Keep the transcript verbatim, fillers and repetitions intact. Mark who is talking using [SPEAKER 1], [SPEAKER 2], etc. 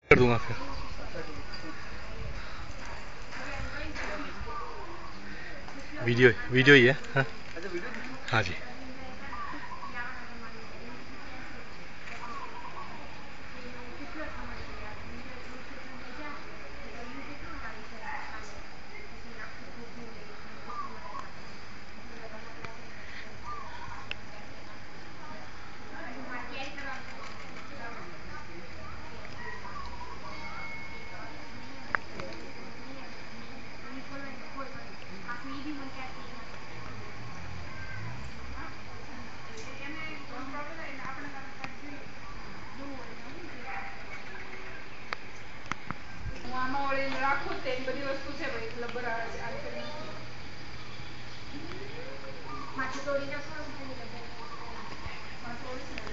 [SPEAKER 1] कर दूंगा फिर वीडियो वीडियो ही है। हाँ हाँ जी।
[SPEAKER 2] રાખો તેની બધી વસ્તુ છે ભાઈ લબર આવે છે આ રીતે માથે તોડી નાખો માથે તોડી